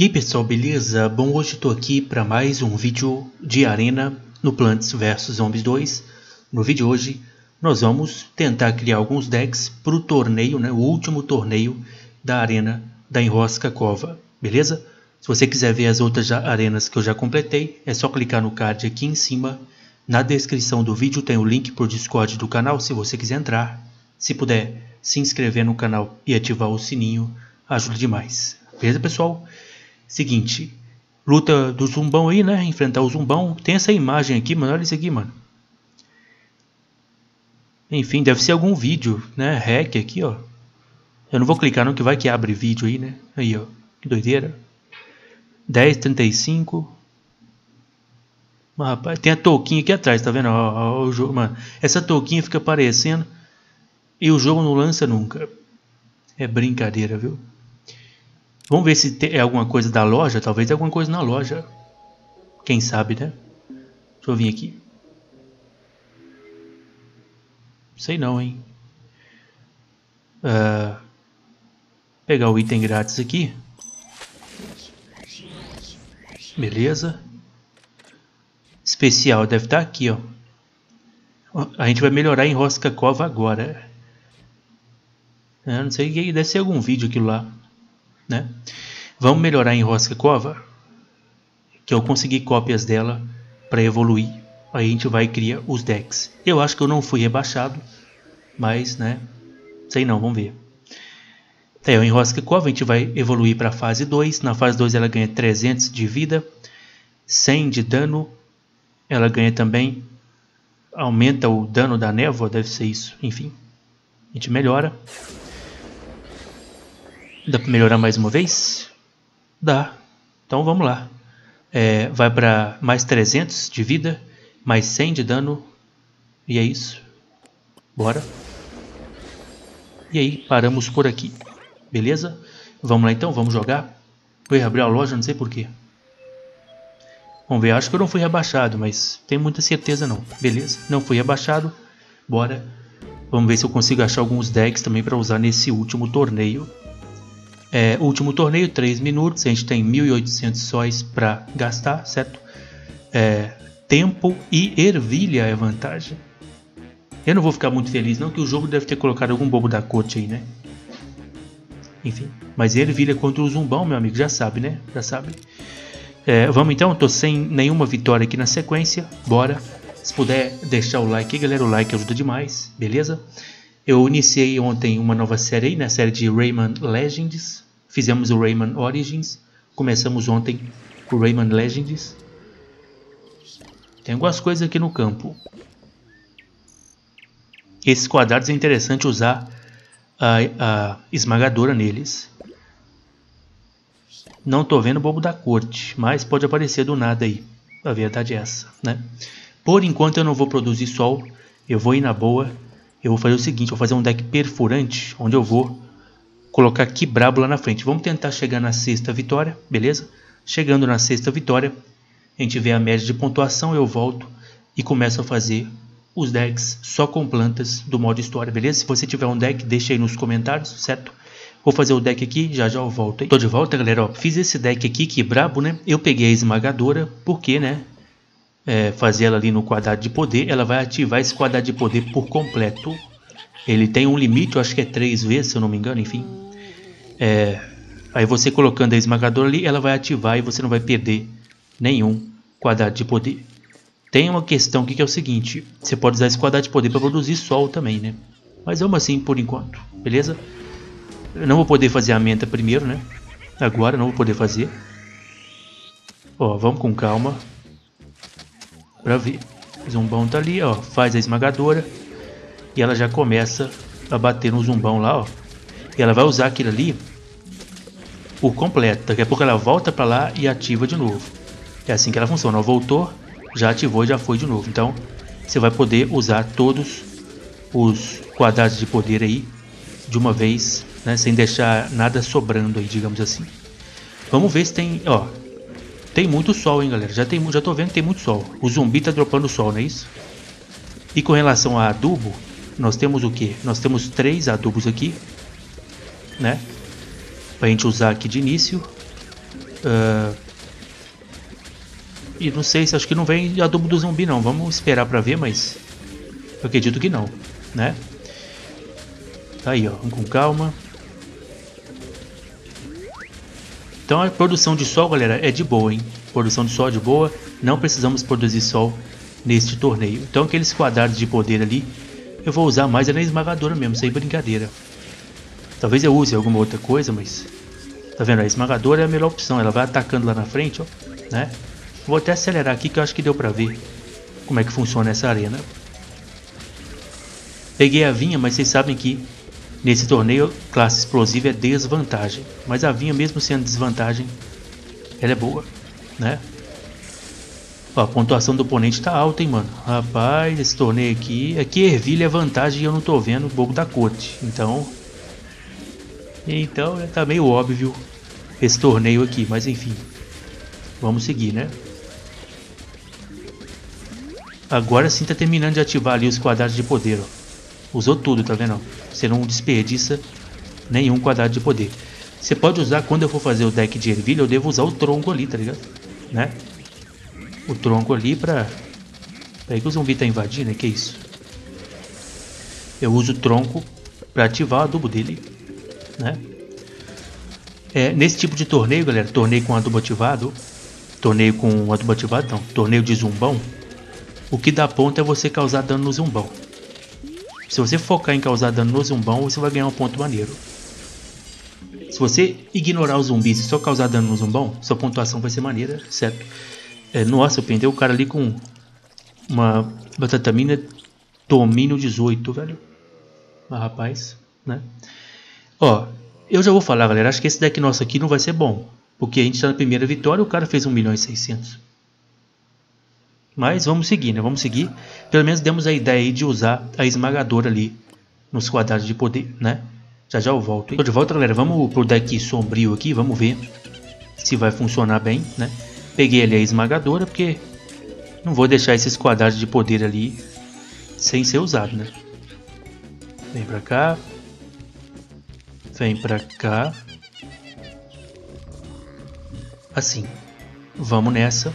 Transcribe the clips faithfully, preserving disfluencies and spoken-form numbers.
E aí pessoal, beleza? Bom, hoje estou aqui para mais um vídeo de arena no Plants versus. Zombies dois. No vídeo de hoje nós vamos tentar criar alguns decks para o torneio, né, o último torneio da arena da Enrosca Cova, beleza? Se você quiser ver as outras arenas que eu já completei, é só clicar no card aqui em cima. Na descrição do vídeo tem o link para o Discord do canal, se você quiser entrar. Se puder se inscrever no canal e ativar o sininho, ajuda demais. Beleza, pessoal? Seguinte, luta do zumbão aí, né? Enfrentar o zumbão. Tem essa imagem aqui, mano. Olha isso aqui, mano. Enfim, deve ser algum vídeo, né? Hack aqui, ó. Eu não vou clicar não, que vai que abre vídeo aí, né? Aí, ó. Que doideira. dez, trinta e cinco. Mas, rapaz, tem a touquinha aqui atrás, tá vendo? Ó, ó, o jogo, mano. Essa touquinha fica aparecendo e o jogo não lança nunca. É brincadeira, viu? Vamos ver se é alguma coisa da loja. Talvez é alguma coisa na loja. Quem sabe, né? Deixa eu vir aqui. Sei não, hein? Uh, pegar o item grátis aqui. Beleza. Especial deve estar aqui, ó. A gente vai melhorar em Enrosca Cova agora. Eu não sei, deve ser algum vídeo aquilo lá. Né? Vamos melhorar em Enrosca Cova, que eu consegui cópias dela para evoluir. Aí a gente vai criar os decks. Eu acho que eu não fui rebaixado, mas, né, sei não, vamos ver. Então, em Enrosca Cova a gente vai evoluir para a fase dois. Na fase dois ela ganha trezentos de vida, cem de dano. Ela ganha também, aumenta o dano da névoa, deve ser isso. Enfim, a gente melhora. Dá para melhorar mais uma vez? Dá. Então vamos lá. É, vai para mais trezentos de vida, mais cem de dano. E é isso. Bora. E aí, paramos por aqui. Beleza? Vamos lá então, vamos jogar. Foi abrir a loja, não sei porquê. Vamos ver, acho que eu não fui rebaixado, mas tenho muita certeza não. Beleza, não fui rebaixado. Bora. Vamos ver se eu consigo achar alguns decks também para usar nesse último torneio. É, último torneio, três minutos, a gente tem mil e oitocentos sóis para gastar, certo? É, tempo e ervilha é vantagem. Eu não vou ficar muito feliz não, que o jogo deve ter colocado algum bobo da corte aí, né? Enfim, mas ervilha contra o zumbão, meu amigo, já sabe, né? Já sabe. É, vamos então, tô sem nenhuma vitória aqui na sequência, bora. Se puder deixar o like aí, galera, o like ajuda demais, beleza? Eu iniciei ontem uma nova série aí, né? Série de Rayman Legends. Fizemos o Rayman Origins. Começamos ontem o Rayman Legends. Tem algumas coisas aqui no campo. Esses quadrados é interessante usar a, a esmagadora neles. Não tô vendo o bobo da corte, mas pode aparecer do nada aí. A verdade é essa, né? Por enquanto eu não vou produzir sol. Eu vou ir na boa. Eu vou fazer o seguinte, vou fazer um deck perfurante, onde eu vou colocar Quibrábula na frente. Vamos tentar chegar na sexta vitória, beleza? Chegando na sexta vitória, a gente vê a média de pontuação, eu volto e começo a fazer os decks só com plantas do modo história, beleza? Se você tiver um deck, deixa aí nos comentários, certo? Vou fazer o deck aqui, já já eu volto aí. Tô de volta, galera, ó, fiz esse deck aqui, que brabo, né? Eu peguei a esmagadora, porque, né? É, fazer ela ali no quadrado de poder, ela vai ativar esse quadrado de poder por completo. Ele tem um limite, eu acho que é três vezes, se eu não me engano, enfim. É, aí você colocando a esmagadora ali, ela vai ativar e você não vai perder nenhum quadrado de poder. Tem uma questão aqui que é o seguinte, você pode usar esse quadrado de poder para produzir sol também, né? Mas vamos assim por enquanto, beleza? Eu não vou poder fazer a menta primeiro, né? Agora não vou poder fazer. Ó, vamos com calma. Pra ver, o zumbão tá ali, ó, faz a esmagadora e ela já começa a bater no zumbão lá, ó. E ela vai usar aquilo ali por completo. Daqui a pouco ela volta pra lá e ativa de novo. É assim que ela funciona, ó, voltou, já ativou e já foi de novo. Então você vai poder usar todos os quadrados de poder aí de uma vez, né, sem deixar nada sobrando aí, digamos assim. Vamos ver se tem, ó. Tem muito sol, hein, galera. Já, tem, já tô vendo que tem muito sol. O zumbi tá dropando sol, não é isso? E com relação a adubo, nós temos o que? Nós temos três adubos aqui, né? Pra gente usar aqui de início. Uh, e não sei se acho que não vem adubo do zumbi não. Vamos esperar pra ver, mas eu acredito que não, né? Tá aí, ó, vamos com calma. Então a produção de sol, galera, é de boa, hein? Produção de sol é de boa. Não precisamos produzir sol neste torneio. Então aqueles quadrados de poder ali, eu vou usar mais na esmagadora mesmo, sem brincadeira. Talvez eu use alguma outra coisa, mas... Tá vendo? A esmagadora é a melhor opção. Ela vai atacando lá na frente, ó, né? Vou até acelerar aqui que eu acho que deu pra ver como é que funciona essa arena. Peguei a vinha, mas vocês sabem que nesse torneio, classe explosiva é desvantagem. Mas a vinha, mesmo sendo desvantagem, ela é boa, né? Ó, a pontuação do oponente tá alta, hein, mano. Rapaz, esse torneio aqui... Aqui ervilha é vantagem e eu não tô vendo o bobo da corte. Então... Então, tá meio óbvio esse torneio aqui. Mas, enfim. Vamos seguir, né? Agora sim tá terminando de ativar ali os quadrados de poder, ó. Usou tudo, tá vendo? Você não desperdiça nenhum quadrado de poder. Você pode usar, quando eu for fazer o deck de ervilha, eu devo usar o tronco ali, tá ligado? Né? O tronco ali pra... Peraí que o zumbi tá invadindo, né? Que isso? Eu uso o tronco pra ativar o adubo dele, né? É, nesse tipo de torneio, galera, torneio com adubo ativado, torneio com adubo ativado não, torneio de zumbão, o que dá ponto é você causar dano no zumbão. Se você focar em causar dano no zumbão, você vai ganhar um ponto maneiro. Se você ignorar os zumbis e só causar dano no zumbão, sua pontuação vai ser maneira, certo? É, nossa, eu pendei o cara ali com uma batatamina domínio dezoito, velho. Mas rapaz, né? Ó, eu já vou falar, galera, acho que esse deck nosso aqui não vai ser bom. Porque a gente tá na primeira vitória e o cara fez um milhão e seiscentos. Mas vamos seguir, né? Vamos seguir. Pelo menos demos a ideia aí de usar a esmagadora ali nos quadrados de poder, né? Já já eu volto. Tô de volta, galera. Vamos pro deck sombrio aqui. Vamos ver se vai funcionar bem, né? Peguei ali a esmagadora porque não vou deixar esses quadrados de poder ali sem ser usado, né? Vem pra cá. Vem pra cá. Assim. Vamos nessa.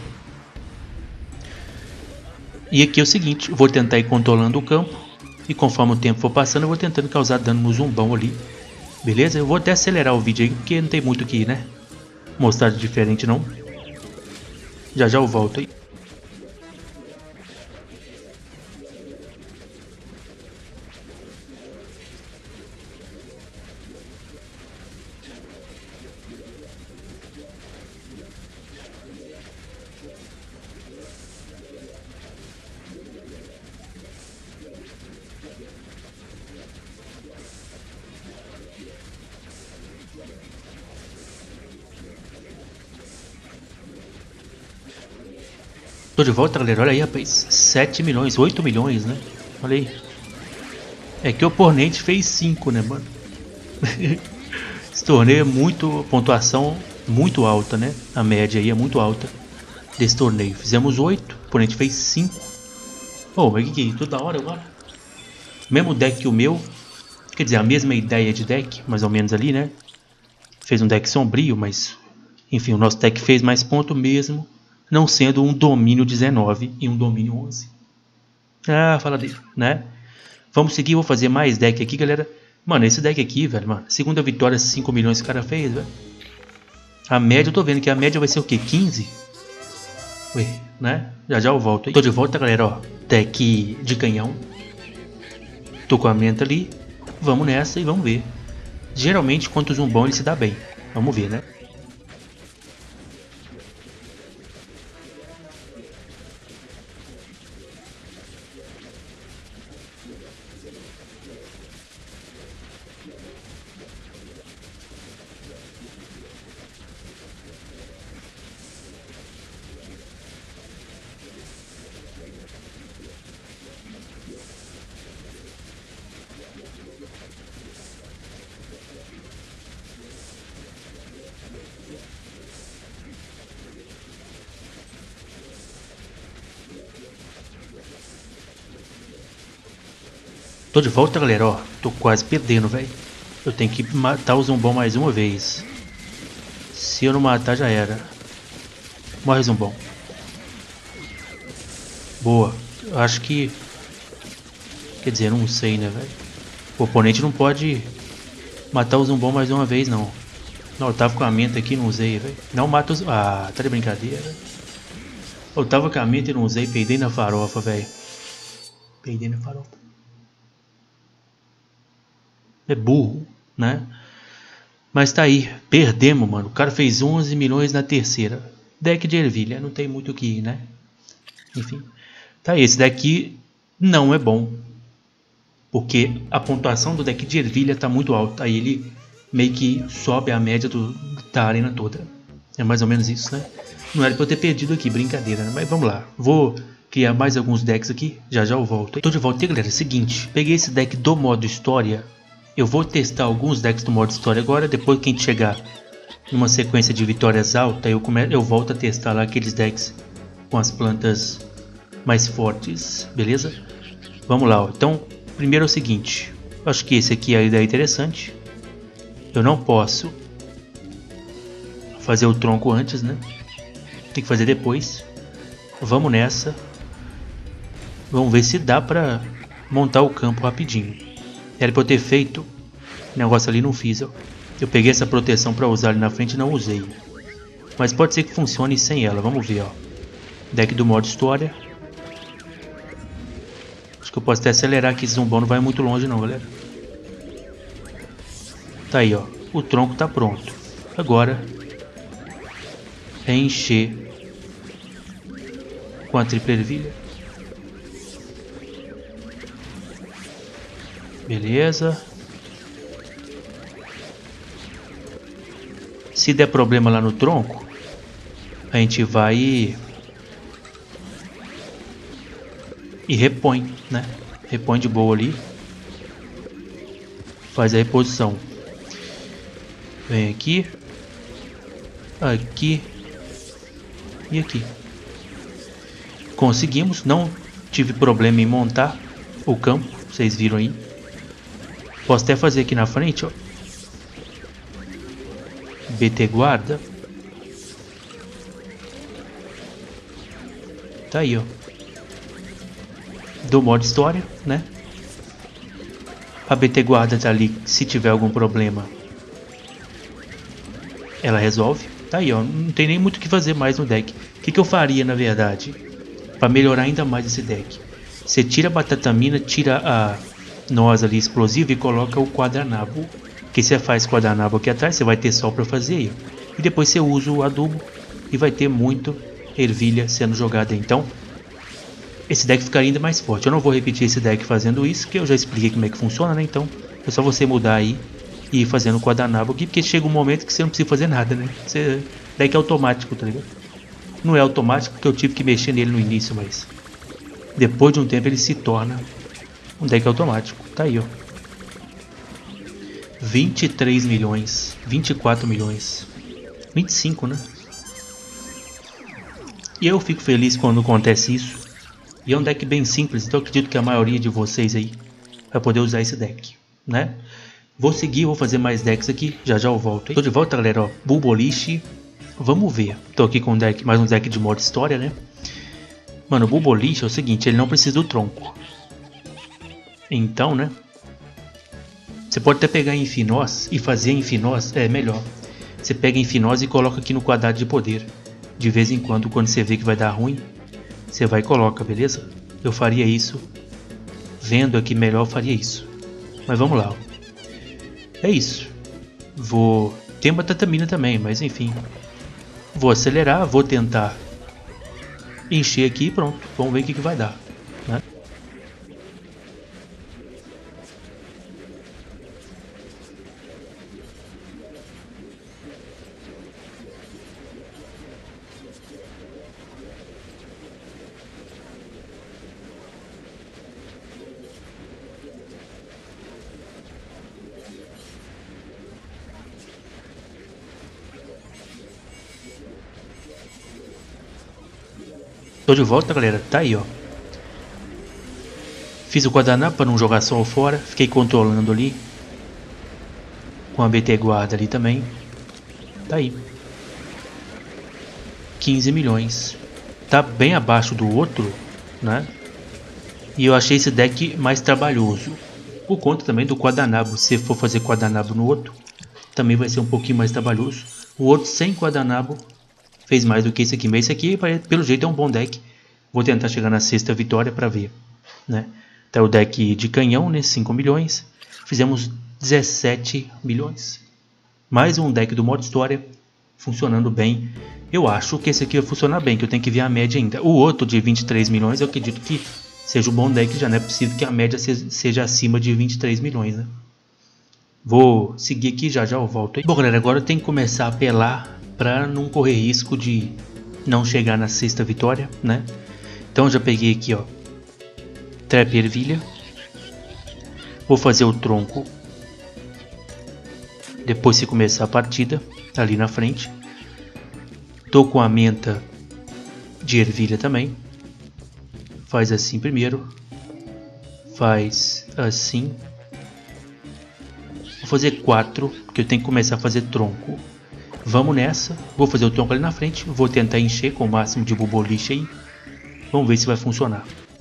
E aqui é o seguinte, eu vou tentar ir controlando o campo. E conforme o tempo for passando, eu vou tentando causar dano no zumbão ali. Beleza? Eu vou até acelerar o vídeo aí, porque não tem muito aqui, né? Mostrar de diferente não. Já já eu volto aí. Tô de volta, galera. Olha aí, rapaz. sete milhões, oito milhões, né? Olha aí. É que o oponente fez cinco, né, mano? Esse torneio é muito... Pontuação muito alta, né? A média aí é muito alta desse torneio. Fizemos oito, o oponente fez cinco. Oh, mas que que é isso? Toda hora agora? Mesmo deck que o meu. Quer dizer, a mesma ideia de deck, mais ou menos ali, né? Fez um deck sombrio, mas... Enfim, o nosso deck fez mais ponto mesmo. Não sendo um domínio dezenove e um domínio onze. Ah, fala dele, né? Vamos seguir, vou fazer mais deck aqui, galera. Mano, esse deck aqui, velho, mano. Segunda vitória, cinco milhões que o cara fez, velho. A média, eu tô vendo que a média vai ser o quê? quinze? Ué, né? Já já eu volto aí. Tô de volta, galera, ó. Deck de canhão. Tô com a menta ali. Vamos nessa e vamos ver. Geralmente, contra o zumbão, ele se dá bem. Vamos ver, né? Tô de volta, galera, ó. Tô quase perdendo, velho. Eu tenho que matar o zumbão mais uma vez. Se eu não matar, já era. Morre, Zumbão. Boa. Eu acho que... Quer dizer, não sei, né, velho? O oponente não pode matar o Zumbão mais uma vez, não. Não, eu tava com a menta aqui e não usei, velho. Não mata os... Ah, tá de brincadeira. Eu tava com a menta e não usei. Peidei na farofa, velho. Peidei na farofa. É burro, né? Mas tá aí. Perdemos, mano. O cara fez onze milhões na terceira. Deck de ervilha. Não tem muito o que ir, né? Enfim. Tá aí. Esse daqui não é bom. Porque a pontuação do deck de ervilha tá muito alta. Aí ele meio que sobe a média do, da arena toda. É mais ou menos isso, né? Não era pra eu ter perdido aqui, brincadeira, né? Mas vamos lá. Vou criar mais alguns decks aqui. Já já eu volto. Tô de volta aqui, galera. Seguinte. Peguei esse deck do modo história. Eu vou testar alguns decks do modo história agora. Depois que a gente chegar numa sequência de vitórias alta, eu, come... eu volto a testar lá aqueles decks com as plantas mais fortes. Beleza? Vamos lá, ó. Então... Primeiro é o seguinte, acho que esse aqui é a ideia interessante. Eu não posso fazer o tronco antes, né? Tem que fazer depois. Vamos nessa. Vamos ver se dá pra montar o campo rapidinho. Era pra eu ter feito. O negócio ali não fiz, ó. Eu peguei essa proteção pra usar ali na frente e não usei. Mas pode ser que funcione sem ela, vamos ver, ó. Deck do modo história. Eu posso até acelerar aqui, esse Zumbão não vai muito longe não, galera. Tá aí, ó. O tronco tá pronto. Agora é encher com a tripla ervilha. Beleza. Se der problema lá no tronco, a gente vai e... E repõe, né? Repõe de boa ali. Faz a reposição. Vem aqui. Aqui. E aqui. Conseguimos. Não tive problema em montar o campo. Vocês viram aí. Posso até fazer aqui na frente, ó. B T guarda. Tá aí, ó. Do modo história, né? A B T guarda tá ali, se tiver algum problema ela resolve. Tá aí, ó, não tem nem muito o que fazer mais no deck. O que, que eu faria, na verdade, para melhorar ainda mais esse deck? Você tira a batatamina, tira a noz ali explosiva e coloca o quadranabo. Que você faz quadranabo aqui atrás, você vai ter sol para fazer aí. E depois você usa o adubo e vai ter muito ervilha sendo jogada. Então esse deck ficaria ainda mais forte. Eu não vou repetir esse deck fazendo isso, que eu já expliquei como é que funciona, né? Então é só você mudar aí e ir fazendo o quadranabo aqui, porque chega um momento que você não precisa fazer nada, né? Você... Deck é automático, tá ligado? Não é automático porque eu tive que mexer nele no início, mas depois de um tempo ele se torna um deck automático. Tá aí, ó. vinte e três milhões, vinte e quatro milhões, vinte e cinco, né? E eu fico feliz quando acontece isso. E é um deck bem simples, então eu acredito que a maioria de vocês aí vai poder usar esse deck, né? Vou seguir, vou fazer mais decks aqui, já já eu volto. Tô de volta, galera, ó, Bulboliche, vamos ver. Tô aqui com um deck, mais um deck de modo história, né? Mano, o Bulboliche é o seguinte, ele não precisa do tronco. Então, né? Você pode até pegar Infinós e fazer Infinós, é melhor. Você pega Infinós e coloca aqui no quadrado de poder. De vez em quando, quando você vê que vai dar ruim, você vai e coloca, beleza? Eu faria isso. Vendo aqui melhor, eu faria isso. Mas vamos lá. Ó. É isso. Vou... Tem batatamina também, mas enfim. Vou acelerar, vou tentar encher aqui e pronto. Vamos ver o que, que vai dar, né? Tô de volta, galera. Tá aí, ó. Fiz o quadranabo para não jogar sol fora. Fiquei controlando ali. Com a B T guarda ali também. Tá aí. quinze milhões. Tá bem abaixo do outro, né? E eu achei esse deck mais trabalhoso. Por conta também do Guadanapo. Se for fazer Guadanapo no outro, também vai ser um pouquinho mais trabalhoso. O outro sem Guadanapo fez mais do que esse aqui. Mas esse aqui, pelo jeito, é um bom deck. Vou tentar chegar na sexta vitória para ver, né? Tá o deck de canhão, né? cinco milhões. Fizemos dezessete milhões. Mais um deck do modo história funcionando bem. Eu acho que esse aqui vai funcionar bem, que eu tenho que ver a média ainda. O outro de vinte e três milhões, eu acredito que seja um bom deck, já não é possível que a média seja acima de vinte e três milhões, né? Vou seguir aqui, já já eu volto aí. Bom, galera, agora eu tenho que começar a apelar para não correr risco de não chegar na sexta vitória, né? Então já peguei aqui, ó, Trap Ervilha. Vou fazer o tronco depois se começar a partida, ali na frente. Tô com a menta de ervilha também. Faz assim primeiro. Faz assim. Vou fazer quatro, porque eu tenho que começar a fazer tronco. Vamos nessa. Vou fazer o tronco ali na frente. Vou tentar encher com o máximo de boboliche aí. Vamos ver se vai funcionar.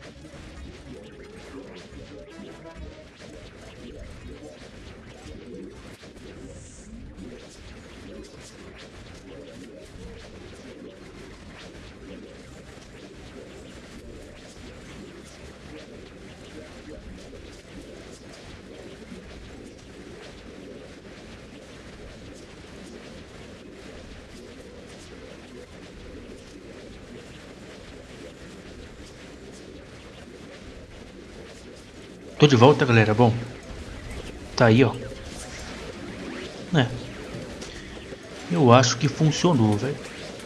Tô de volta, galera. Bom, tá aí, ó. É. Eu acho que funcionou, velho.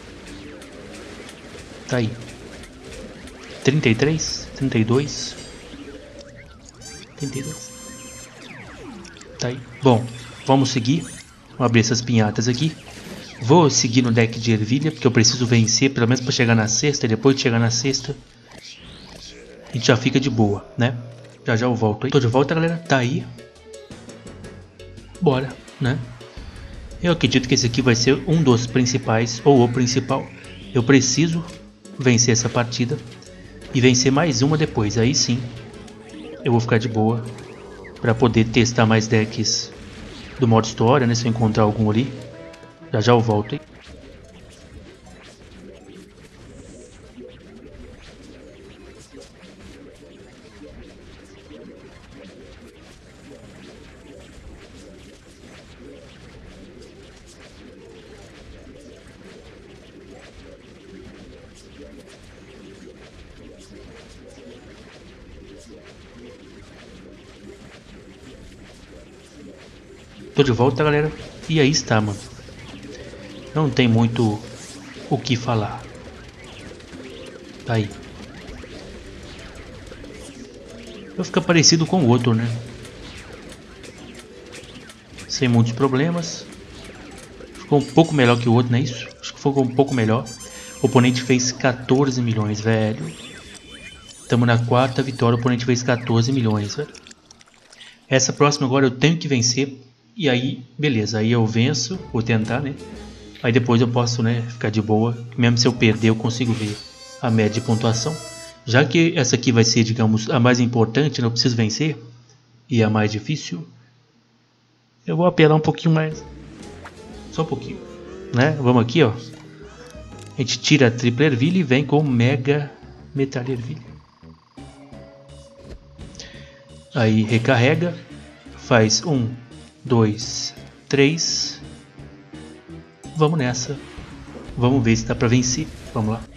Tá aí. trinta e três, trinta e dois. trinta e dois. Tá aí. Bom, vamos seguir. Vou abrir essas pinhatas aqui. Vou seguir no deck de ervilha, porque eu preciso vencer, pelo menos para chegar na sexta. E depois de chegar na sexta, a gente já fica de boa, né? Já já eu volto aí. Tô de volta, galera. Tá aí. Bora, né? Eu acredito que esse aqui vai ser um dos principais, ou o principal. Eu preciso vencer essa partida e vencer mais uma depois. Aí sim, eu vou ficar de boa para poder testar mais decks do modo história, né? Se eu encontrar algum ali. Já já eu volto aí. Tô de volta, galera. E aí está, mano. Não tem muito o que falar. Tá aí. Vai ficar parecido com o outro, né? Sem muitos problemas. Ficou um pouco melhor que o outro, não é isso? Acho que ficou um pouco melhor. O oponente fez quatorze milhões, velho. Estamos na quarta vitória, o oponente fez quatorze milhões, velho. Essa próxima agora eu tenho que vencer. E aí, beleza, aí eu venço, vou tentar, né? Aí depois eu posso, né, ficar de boa. Mesmo se eu perder, eu consigo ver a média de pontuação. Já que essa aqui vai ser, digamos, a mais importante, né, eu preciso vencer. E a mais difícil. Eu vou apelar um pouquinho mais. Só um pouquinho, né? Vamos aqui, ó. A gente tira a tripla ervilha e vem com mega metal ervilha. Aí recarrega. Faz um, dois, três. Vamos nessa. Vamos ver se dá pra vencer. Vamos lá.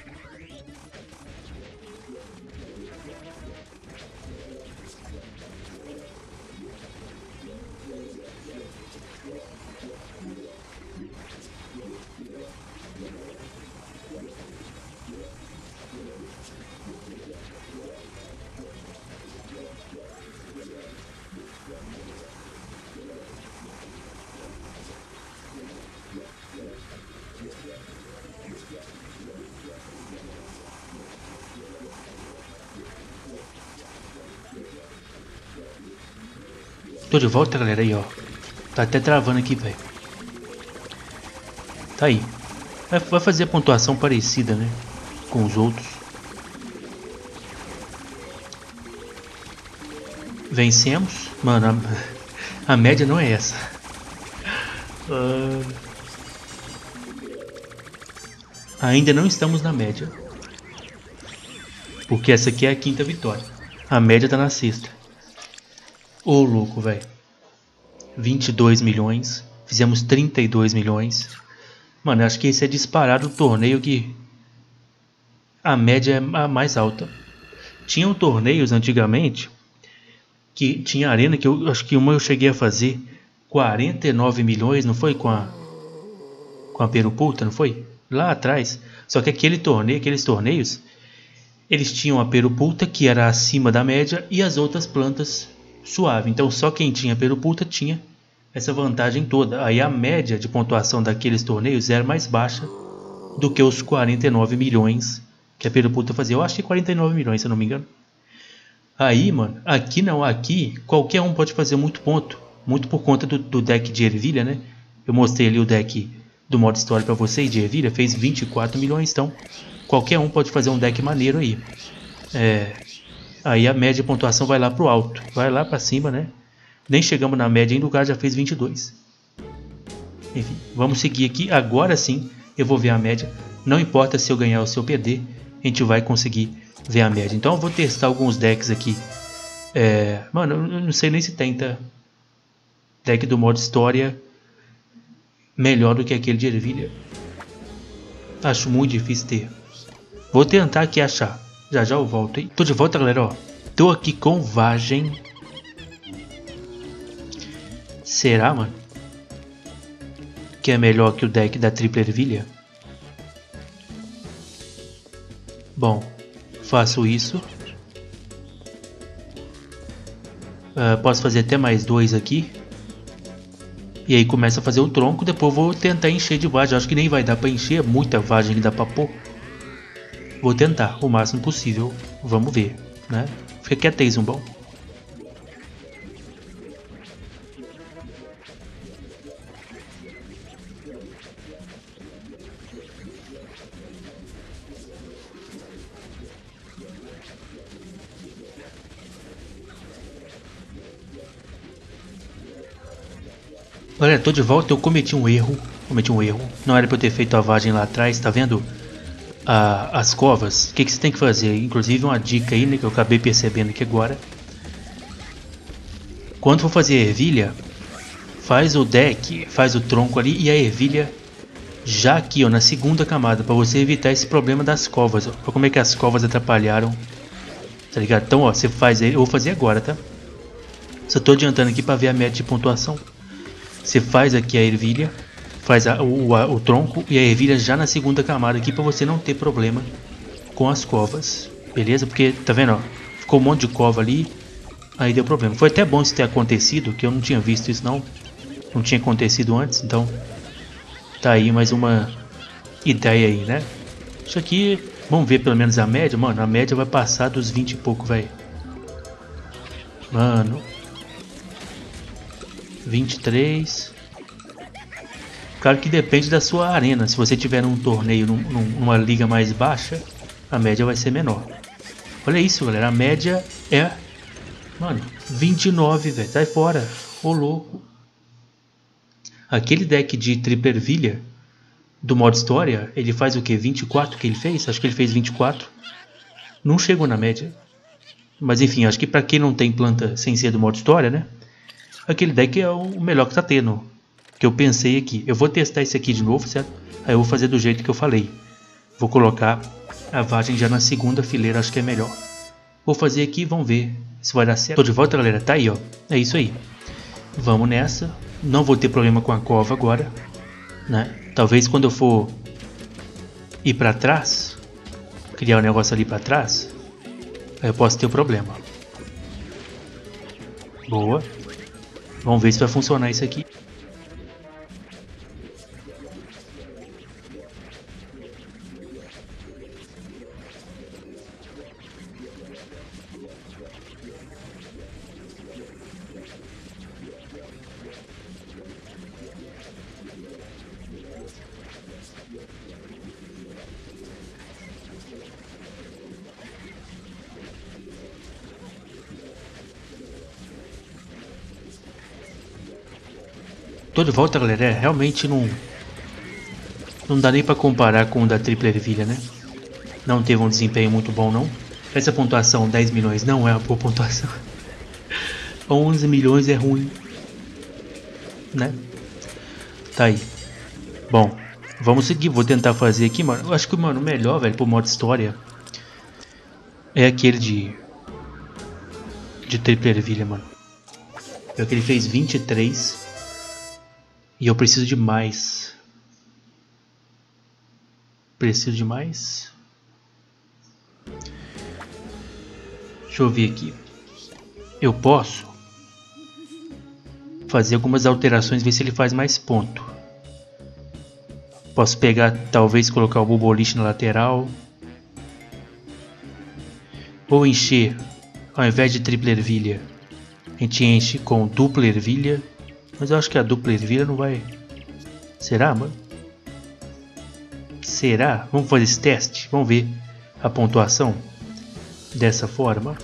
Tô de volta, galera, aí, ó. Tá até travando aqui, velho. Tá aí. Vai, vai fazer a pontuação parecida, né? Com os outros. Vencemos. Mano, a, a média não é essa. Uh, ainda não estamos na média. Porque essa aqui é a quinta vitória. A média tá na sexta. Ô louco, velho. vinte e dois milhões. Fizemos trinta e dois milhões. Mano, eu acho que esse é disparado o torneio que a média é a mais alta. Tinham torneios antigamente que tinha arena que eu acho que uma eu cheguei a fazer quarenta e nove milhões, não foi? Com a com a Perupulta, não foi? Lá atrás. Só que aquele torneio, aqueles torneios, eles tinham a Perupulta que era acima da média e as outras plantas suave. Então só quem tinha Perupulta tinha essa vantagem toda. Aí a média de pontuação daqueles torneios era mais baixa do que os quarenta e nove milhões que a Perupulta fazia. Eu acho que quarenta e nove milhões, se eu não me engano. Aí, mano, aqui não, aqui qualquer um pode fazer muito ponto. Muito por conta do, do deck de ervilha, né? Eu mostrei ali o deck do modo história pra vocês de ervilha, fez vinte e quatro milhões, então qualquer um pode fazer um deck maneiro aí. É, aí a média de pontuação vai lá pro alto, vai lá pra cima, né? Nem chegamos na média ainda, o cara já fez vinte e dois. Enfim, vamos seguir aqui. Agora sim eu vou ver a média. Não importa se eu ganhar ou se eu perder, a gente vai conseguir ver a média. Então eu vou testar alguns decks aqui. É, mano, eu não sei nem se tenta deck do modo história melhor do que aquele de ervilha. Acho muito difícil ter. Vou tentar aqui achar. Já já eu volto, hein? Tô de volta, galera, ó. Tô aqui com Vagem. Será, mano? Que é melhor que o deck da tripla ervilha? Bom, faço isso. Uh, posso fazer até mais dois aqui. E aí começa a fazer o tronco. Depois vou tentar encher de vagem. Acho que nem vai dar pra encher. É muita vagem que dá pra pôr. Vou tentar o máximo possível. Vamos ver, né? Fica quieto aí, zumbão. Galera, tô de volta. Eu cometi um erro. Cometi um erro. Não era pra eu ter feito a vagem lá atrás. Tá vendo? Ah, as covas. O que, que você tem que fazer? Inclusive uma dica aí, né, que eu acabei percebendo aqui agora. Quando for fazer a ervilha, faz o deck, faz o tronco ali e a ervilha já aqui, ó, na segunda camada, para você evitar esse problema das covas. Ó. Olha como é que as covas atrapalharam. Tá ligado? Então, ó, você faz aí. Eu vou fazer agora, tá? Só tô adiantando aqui para ver a média de pontuação. Você faz aqui a ervilha, faz a, o, a, o tronco e a ervilha já na segunda camada aqui para você não ter problema com as covas, beleza? Porque, tá vendo, ó, ficou um monte de cova ali, aí deu problema. Foi até bom isso ter acontecido, que eu não tinha visto isso não, não tinha acontecido antes, então tá aí mais uma ideia aí, né? Isso aqui, vamos ver pelo menos a média, mano, a média vai passar dos vinte e pouco, velho. Mano... vinte e três. Claro que depende da sua arena. Se você tiver num torneio, num, numa liga mais baixa, a média vai ser menor. Olha isso, galera. A média é... Mano, vinte e nove, velho. Sai fora. Ô, louco. Aquele deck de tripla ervilha do modo história, ele faz o que? vinte e quatro que ele fez? Acho que ele fez vinte e quatro. Não chegou na média. Mas enfim, acho que pra quem não tem planta sem ser do modo história, né? Aquele deck é o melhor que tá tendo, que eu pensei aqui. Eu vou testar esse aqui de novo, certo? Aí eu vou fazer do jeito que eu falei. Vou colocar a vagem já na segunda fileira, acho que é melhor. Vou fazer aqui e vamos ver se vai dar certo. Tô de volta, galera. Tá aí, ó. É isso aí. Vamos nessa. Não vou ter problema com a cova agora, né? Talvez quando eu for ir pra trás, criar um negócio ali pra trás, aí eu posso ter um problema. Boa. Vamos ver se vai funcionar isso aqui. Tô de volta, galera. É, realmente não... Não dá nem pra comparar com o da Triple Ervilha, né? Não teve um desempenho muito bom, não. Essa pontuação, dez milhões, não é uma boa pontuação. onze milhões é ruim, né? Tá aí. Bom, vamos seguir. Vou tentar fazer aqui, mano. Eu acho que, mano, o melhor, velho, pro modo história é aquele de... De Triple Ervilha, mano. É que ele fez vinte e três. E eu preciso de mais. Preciso de mais. Deixa eu ver aqui. Eu posso fazer algumas alterações, ver se ele faz mais ponto. Posso pegar, talvez colocar o Buboliche na lateral. Ou encher, ao invés de Triple Ervilha, a gente enche com Dupla Ervilha. Mas eu acho que a Dupla Ervilha não vai... Será, mano? Será? Vamos fazer esse teste? Vamos ver a pontuação dessa forma.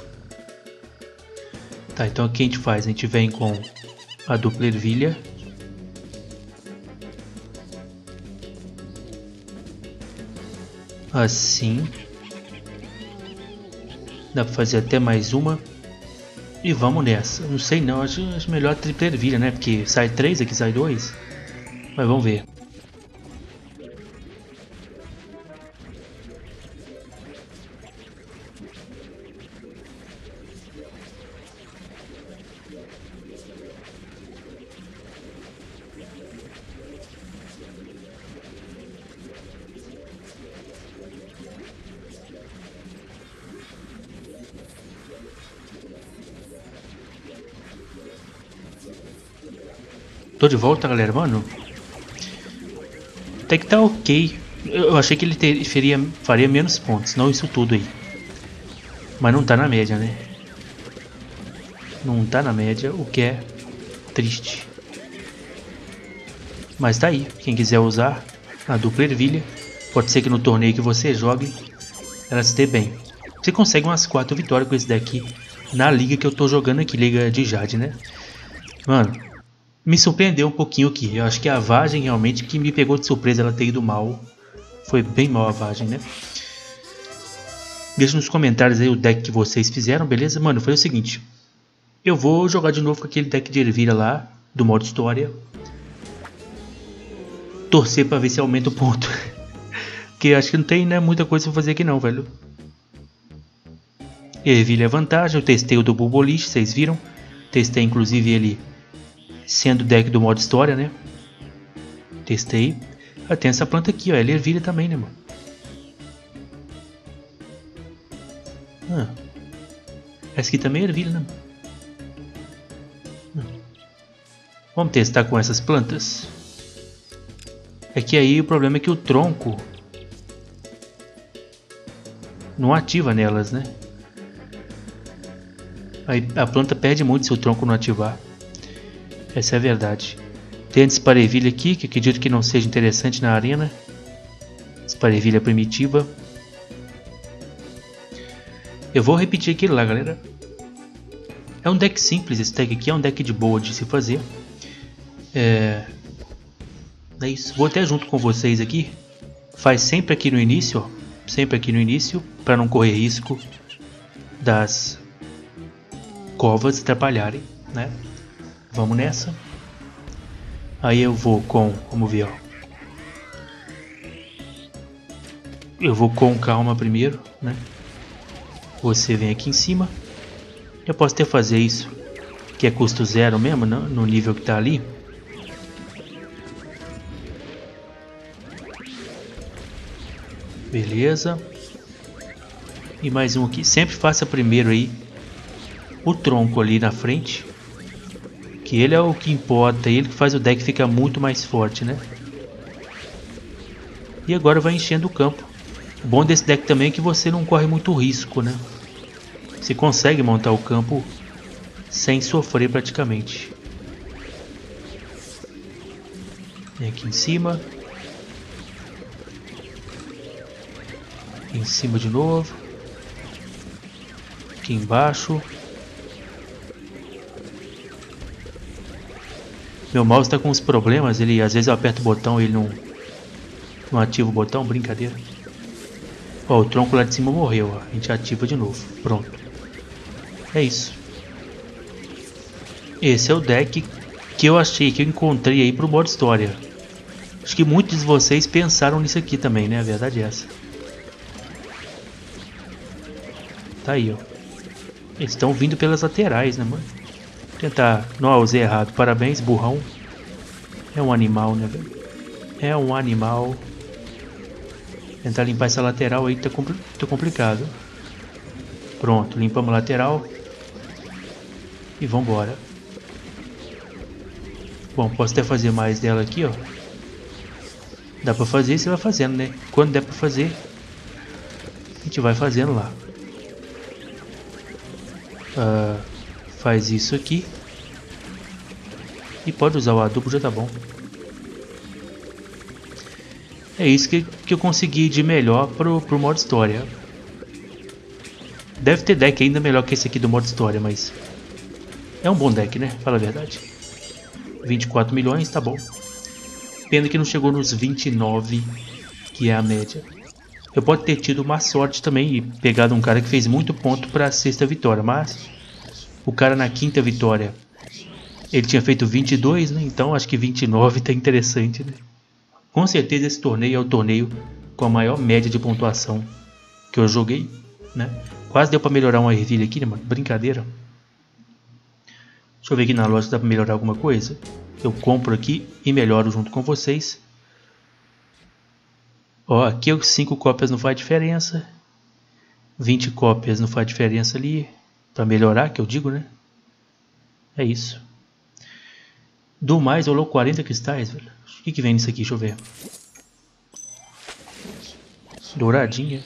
Tá, então o que a gente faz? A gente vem com a Dupla Ervilha. Assim. Dá pra fazer até mais uma. E vamos nessa. Não sei não, acho, acho melhor a Triple Ervilha, né? Porque sai três, aqui sai dois. Mas vamos ver. Tô de volta, galera, mano. Até que tá ok. Eu achei que ele ter, faria, faria menos pontos, não isso tudo aí. Mas não tá na média, né? Não tá na média, o que é triste. Mas tá aí, quem quiser usar a Dupla Ervilha, pode ser que no torneio que você jogue, ela se dê bem. Você consegue umas quatro vitórias com esse daqui na liga que eu tô jogando aqui, liga de Jade, né? Mano... Me surpreendeu um pouquinho aqui. Eu acho que a Vagem realmente que me pegou de surpresa ela ter ido mal. Foi bem mal a Vagem, né? Deixa nos comentários aí o deck que vocês fizeram, beleza? Mano, foi o seguinte. Eu vou jogar de novo com aquele deck de Ervilha lá, do modo história. Torcer pra ver se aumenta o ponto. Porque acho que não tem, né, muita coisa pra fazer aqui não, velho. Ervilha é vantagem. Eu testei o do Buboliche, vocês viram? Testei inclusive ele... Sendo o deck do modo história, né? Testei. Ah, tem essa planta aqui, ó. Ela é ervilha também, né, mano? Ah. Essa aqui também é ervilha, né? Ah. Vamos testar com essas plantas. É que aí o problema é que o tronco não ativa nelas, né? Aí a planta perde muito se o tronco não ativar. Essa é a verdade. Tem a Disparevilha aqui, que acredito que não seja interessante na arena. Disparevilha primitiva. Eu vou repetir aquilo lá, galera. É um deck simples, esse deck aqui é um deck de boa de se fazer. É... é isso. Vou até junto com vocês aqui. Faz sempre aqui no início, ó. Sempre aqui no início, para não correr risco das covas atrapalharem, né? Vamos nessa. Aí eu vou com... Vamos ver, ó. Eu vou com calma primeiro, né? Você vem aqui em cima. Eu posso até fazer isso, que é custo zero mesmo, né? No nível que tá ali. Beleza. E mais um aqui. Sempre faça primeiro aí o tronco ali na frente. Que ele é o que importa, ele que faz o deck ficar muito mais forte, né? E agora vai enchendo o campo. O bom desse deck também é que você não corre muito risco, né? Você consegue montar o campo sem sofrer praticamente. Vem aqui em cima. Em cima de novo. Aqui embaixo. Meu mouse está com uns problemas, ele às vezes eu aperto o botão e ele não, não ativa o botão, brincadeira. Ó, o tronco lá de cima morreu, ó. A gente ativa de novo, pronto. É isso. Esse é o deck que eu achei, que eu encontrei aí pro modo história. Acho que muitos de vocês pensaram nisso aqui também, né? A verdade é essa. Tá aí, ó. Eles estão vindo pelas laterais, né, mano? Tentar... Não, eu usei errado. Parabéns, burrão. É um animal, né, velho? É um animal. Tentar limpar essa lateral aí tá, compl... tá complicado. Pronto, limpamos a lateral. E vambora. Bom, posso até fazer mais dela aqui, ó. Dá pra fazer, você vai fazendo, né? Quando der pra fazer, a gente vai fazendo lá. Uh, faz isso aqui. E pode usar o adubo, já tá bom. É isso que, que eu consegui de melhor pro, pro modo história. Deve ter deck ainda melhor que esse aqui do modo história, mas... É um bom deck, né? Fala a verdade. vinte e quatro milhões, tá bom. Pena que não chegou nos vinte e nove, que é a média. Eu posso ter tido uma sorte também e pegado um cara que fez muito ponto para a sexta vitória, mas o cara na quinta vitória, ele tinha feito vinte e dois, né? Então acho que vinte e nove tá interessante, né? Com certeza esse torneio é o torneio com a maior média de pontuação que eu joguei, né? Quase deu para melhorar uma ervilha aqui, né, mano? Brincadeira. Deixa eu ver aqui na loja se dá para melhorar alguma coisa. Eu compro aqui e melhoro junto com vocês. Ó, aqui cinco cópias não faz diferença. vinte cópias não faz diferença ali. Para melhorar, que eu digo, né? É isso. Do mais, rolou quarenta cristais, velho. O que que vem nisso aqui? Deixa eu ver. Douradinha.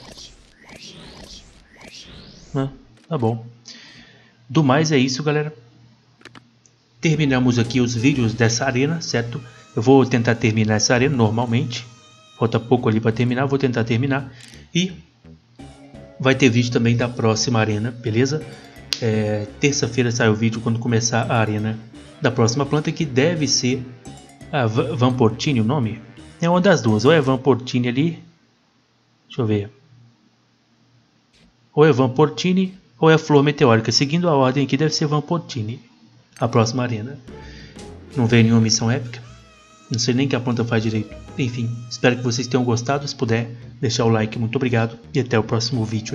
Ah, tá bom. Do mais é isso, galera. Terminamos aqui os vídeos dessa arena, certo? Eu vou tentar terminar essa arena normalmente. Falta pouco ali para terminar, vou tentar terminar. E vai ter vídeo também da próxima arena, beleza? É, terça-feira sai o vídeo quando começar a arena da próxima planta, que deve ser a Vamportini, o nome? É uma das duas, ou é Vamportini ali. Deixa eu ver. Ou é Vamportini ou é a Flor Meteórica. Seguindo a ordem aqui, deve ser Vamportini. A próxima arena. Não veio nenhuma missão épica. Não sei nem que a planta faz direito. Enfim, espero que vocês tenham gostado. Se puder, deixar o like, muito obrigado. E até o próximo vídeo.